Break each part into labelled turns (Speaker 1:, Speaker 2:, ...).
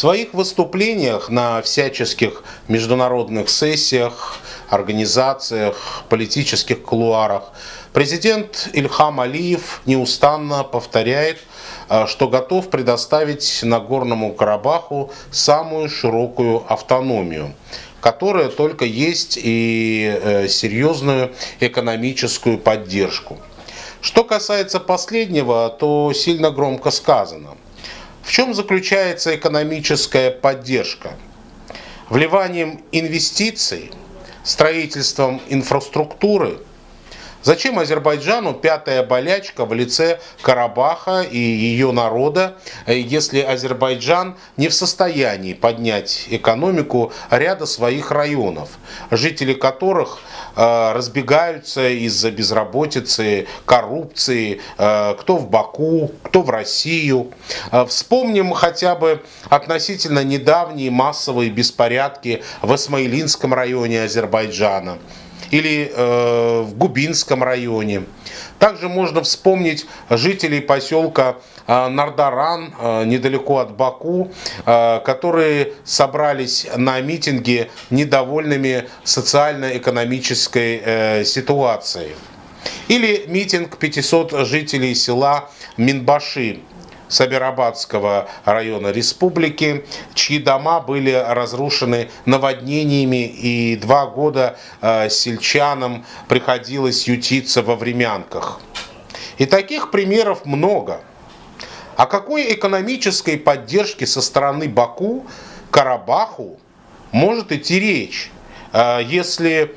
Speaker 1: своих выступлениях на всяческих международных сессиях, организациях, политических кулуарах президент Ильхам Алиев неустанно повторяет, что готов предоставить Нагорному Карабаху самую широкую автономию, которая только есть, и серьезную экономическую поддержку. Что касается последнего, то сильно громко сказано. В чем заключается экономическая поддержка? Вливанием инвестиций, строительством инфраструктуры? Зачем Азербайджану пятая болячка в лице Карабаха и ее народа, если Азербайджан не в состоянии поднять экономику ряда своих районов, жители которых разбегаются из-за безработицы, коррупции, кто в Баку, кто в Россию. Вспомним хотя бы относительно недавние массовые беспорядки в Исмаилинском районе Азербайджана или в Губинском районе. Также можно вспомнить жителей поселка Нардаран, недалеко от Баку, которые собрались на митинге недовольными социально-экономической ситуацией. Или митинг 500 жителей села Минбаши Сабирабадского района республики, чьи дома были разрушены наводнениями, и 2 года сельчанам приходилось ютиться во времянках. И таких примеров много. О какой экономической поддержке со стороны Баку Карабаху может идти речь, если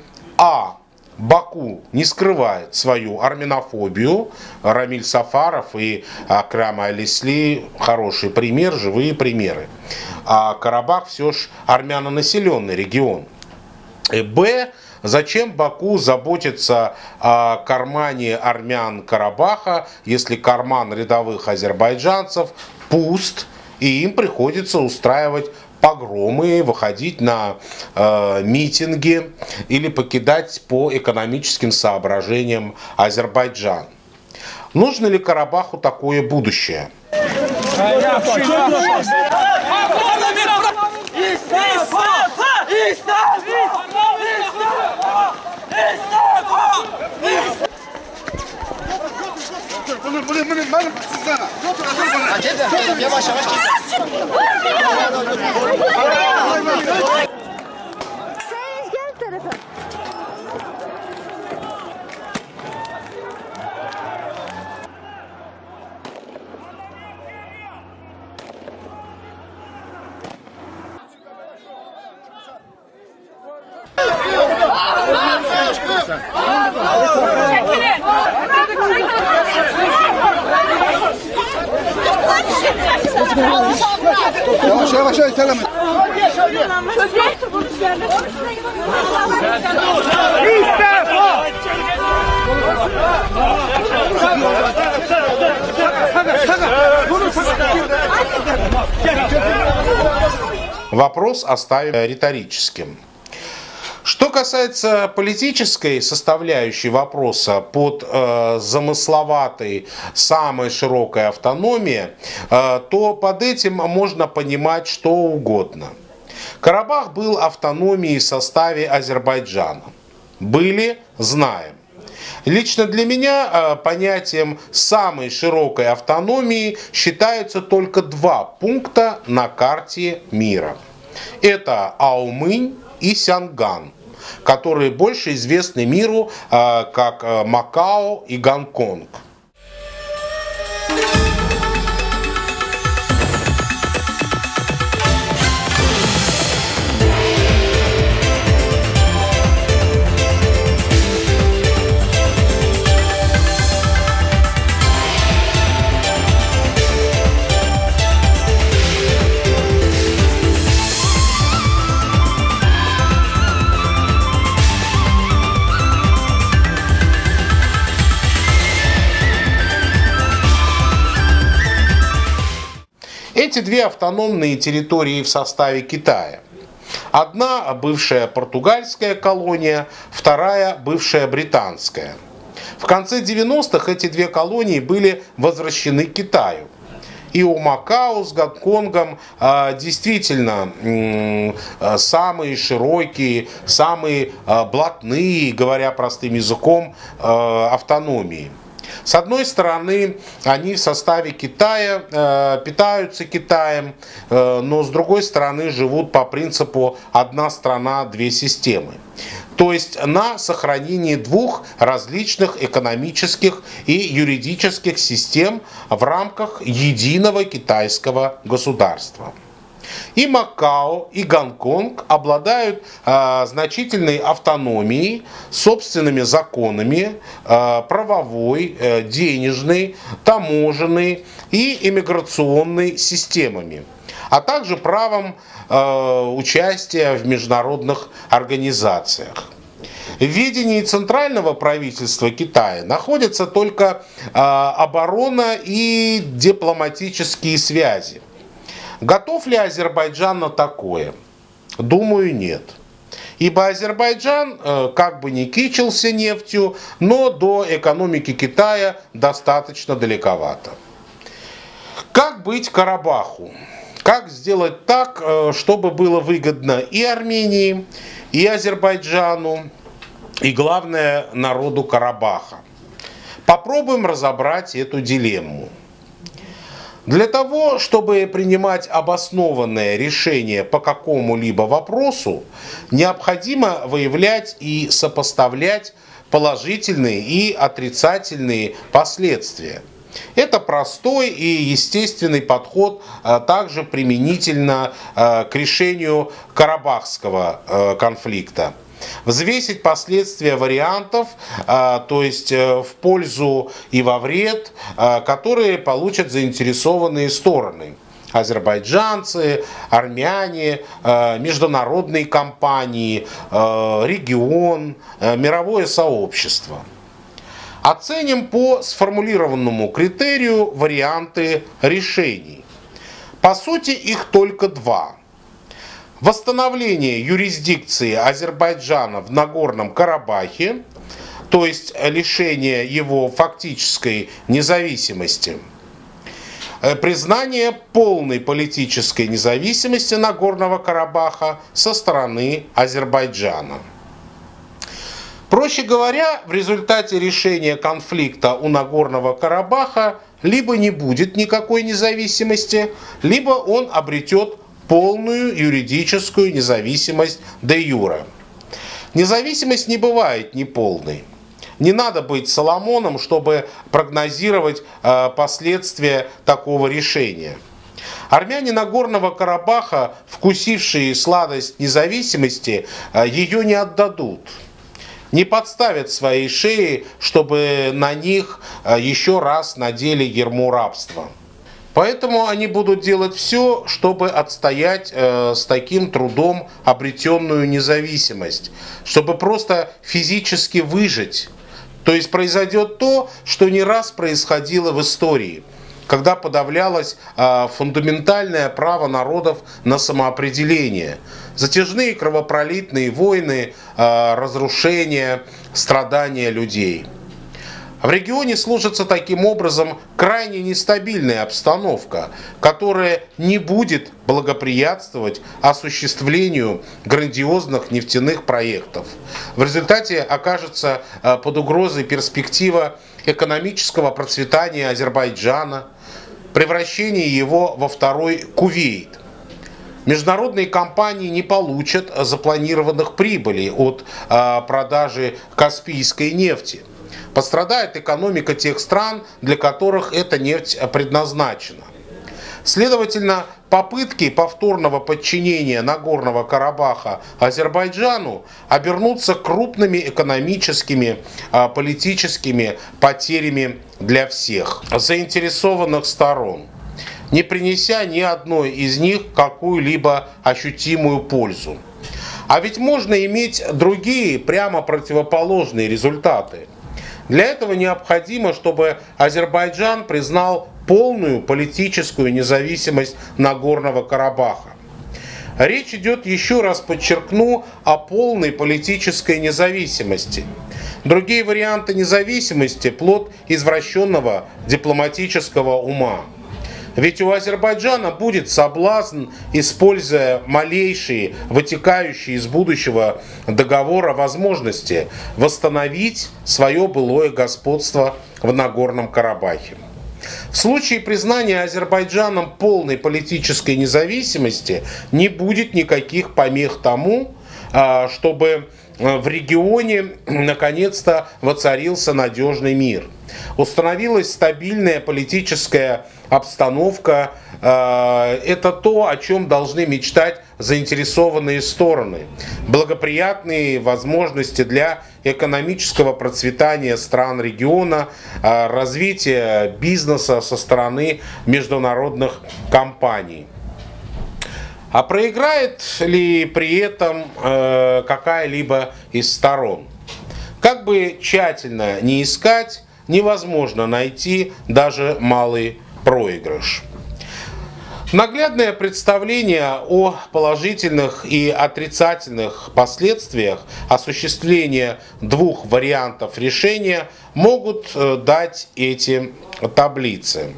Speaker 1: Баку не скрывает свою армянофобию? Рамиль Сафаров и Акрам Алисли – хороший пример, живые примеры. А Карабах все же армянонаселенный регион. Зачем Баку заботиться о кармане армян Карабаха, если карман рядовых азербайджанцев пуст, и им приходится устраивать погромы, выходить на митинги или покидать по экономическим соображениям Азербайджан? Нужно ли Карабаху такое будущее?
Speaker 2: Yavaş yavaş selam et.
Speaker 1: Вопрос оставим риторическим. Что касается политической составляющей вопроса под замысловатой самой широкой автономией, то под этим можно понимать что угодно. Карабах был автономией в составе Азербайджана. Были, знаем. Лично для меня понятием самой широкой автономии считаются только 2 пункта на карте мира. Это Аумынь и Сянган, которые больше известны миру как Макао и Гонконг. Эти 2 автономные территории в составе Китая. Одна бывшая португальская колония, вторая бывшая британская. В конце 90-х эти 2 колонии были возвращены Китаю. И у Макао с Гонконгом действительно самые широкие, самые блатные, говоря простым языком, автономии. С одной стороны, они в составе Китая, питаются Китаем, но с другой стороны живут по принципу «одна страна, две системы». То есть на сохранении двух различных экономических и юридических систем в рамках единого китайского государства. И Макао, и Гонконг обладают значительной автономией, собственными законами, правовой, денежной, таможенной и иммиграционной системами, а также правом участия в международных организациях. В ведении центрального правительства Китая находятся только оборона и дипломатические связи. Готов ли Азербайджан на такое? Думаю, нет. Ибо Азербайджан, как бы ни кичился нефтью, но до экономики Китая достаточно далековато. Как быть Карабаху? Как сделать так, чтобы было выгодно и Армении, и Азербайджану, и, главное, народу Карабаха? Попробуем разобрать эту дилемму. Для того, чтобы принимать обоснованное решение по какому-либо вопросу, необходимо выявлять и сопоставлять положительные и отрицательные последствия. Это простой и естественный подход также применительно к решению Карабахского конфликта. Взвесить последствия вариантов, то есть в пользу и во вред, которые получат заинтересованные стороны. Азербайджанцы, армяне, международные компании, регион, мировое сообщество. Оценим по сформулированному критерию варианты решений. По сути, их только два. Восстановление юрисдикции Азербайджана в Нагорном Карабахе, то есть лишение его фактической независимости. Признание полной политической независимости Нагорного Карабаха со стороны Азербайджана. Проще говоря, в результате решения конфликта у Нагорного Карабаха либо не будет никакой независимости, либо он обретет полную юридическую независимость де юре. Независимость не бывает неполной. Не надо быть Соломоном, чтобы прогнозировать последствия такого решения. Армяне Нагорного Карабаха, вкусившие сладость независимости, ее не отдадут. Не подставят свои шеи, чтобы на них еще раз надели ярмо рабства. Поэтому они будут делать все, чтобы отстоять с таким трудом обретенную независимость, чтобы просто физически выжить. То есть произойдет то, что не раз происходило в истории, когда подавлялось фундаментальное право народов на самоопределение. Затяжные кровопролитные войны, разрушения, страдания людей. В регионе сложится таким образом крайне нестабильная обстановка, которая не будет благоприятствовать осуществлению грандиозных нефтяных проектов. В результате окажется под угрозой перспектива экономического процветания Азербайджана, превращения его во второй Кувейт. Международные компании не получат запланированных прибылей от продажи каспийской нефти. Пострадает экономика тех стран, для которых эта нефть предназначена. Следовательно, попытки повторного подчинения Нагорного Карабаха Азербайджану обернутся крупными экономическими, политическими потерями для всех заинтересованных сторон, не принеся ни одной из них какую-либо ощутимую пользу. А ведь можно иметь другие, прямо противоположные результаты. Для этого необходимо, чтобы Азербайджан признал полную политическую независимость Нагорного Карабаха. Речь идет, еще раз подчеркну, о полной политической независимости. Другие варианты независимости – плод извращенного дипломатического ума. Ведь у Азербайджана будет соблазн, используя малейшие, вытекающие из будущего договора возможности, восстановить свое былое господство в Нагорном Карабахе. В случае признания Азербайджаном полной политической независимости не будет никаких помех тому, чтобы в регионе наконец-то воцарился надежный мир. Установилась стабильная политическая обстановка. Это то, о чем должны мечтать заинтересованные стороны. Благоприятные возможности для экономического процветания стран региона, развития бизнеса со стороны международных компаний. А проиграет ли при этом какая-либо из сторон? Как бы тщательно ни искать, невозможно найти даже малый проигрыш. Наглядное представление о положительных и отрицательных последствиях осуществления двух вариантов решения могут дать эти таблицы.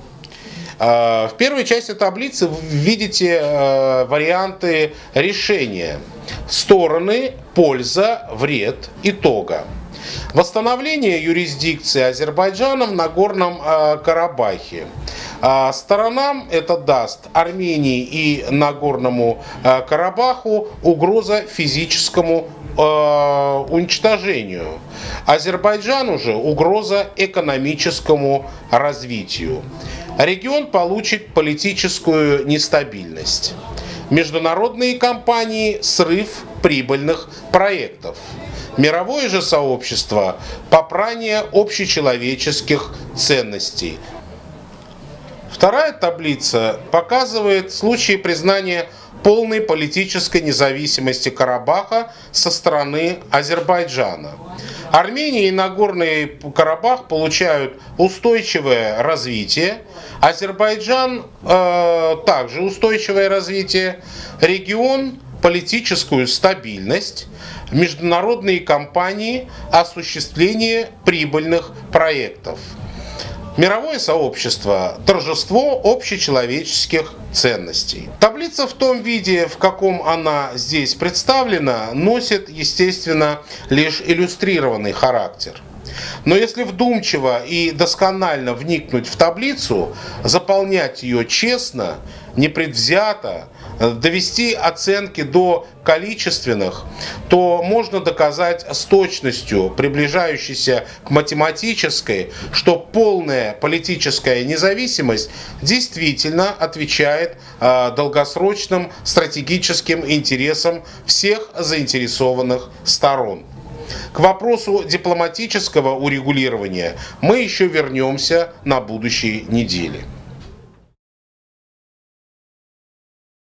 Speaker 1: В первой части таблицы вы видите варианты решения. Стороны, польза, вред, итога. Восстановление юрисдикции Азербайджана в Нагорном Карабахе. Сторонам это даст Армении и Нагорному Карабаху угроза физическому уничтожению. Азербайджану же угроза экономическому развитию. Регион получит политическую нестабильность. Международные компании – срыв прибыльных проектов. Мировое же сообщество – попрание общечеловеческих ценностей. Вторая таблица показывает случаи признания полной политической независимости Карабаха со стороны Азербайджана. Армения и Нагорный Карабах получают устойчивое развитие, Азербайджан также устойчивое развитие, регион политическую стабильность, международные компании осуществление прибыльных проектов. Мировое сообщество – торжество общечеловеческих ценностей. Таблица в том виде, в каком она здесь представлена, носит, естественно, лишь иллюстрированный характер. Но если вдумчиво и досконально вникнуть в таблицу, заполнять ее честно, непредвзято, довести оценки до количественных, то можно доказать с точностью, приближающейся к математической, что полная политическая независимость действительно отвечает долгосрочным стратегическим интересам всех заинтересованных сторон. К вопросу дипломатического урегулирования мы еще вернемся на будущей неделе.